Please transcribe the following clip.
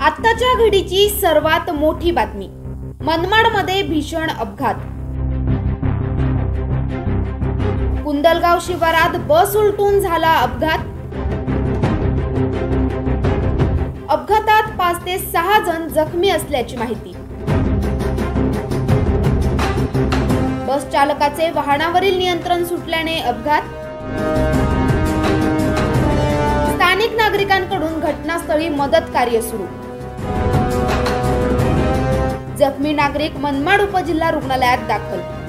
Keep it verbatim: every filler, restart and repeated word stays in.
आत्ताच्या घडीची सर्वात मोठी बातमी, मनमाडमध्ये भीषण अपघात। कुंदलगाव शिवारात बस उलटून झाला अपघात। अपघातात पाच ते सहा जण जखमी असल्याची माहिती। बस चालकाचे वाहनावरील नियंत्रण सुटल्याने अपघात। स्थानिक नागरिकांकडून घटनास्थळी मदत कार्य सुरू। जखमी नागरिक मनमाड उपजिल्हा रुग्णालयात दाखल।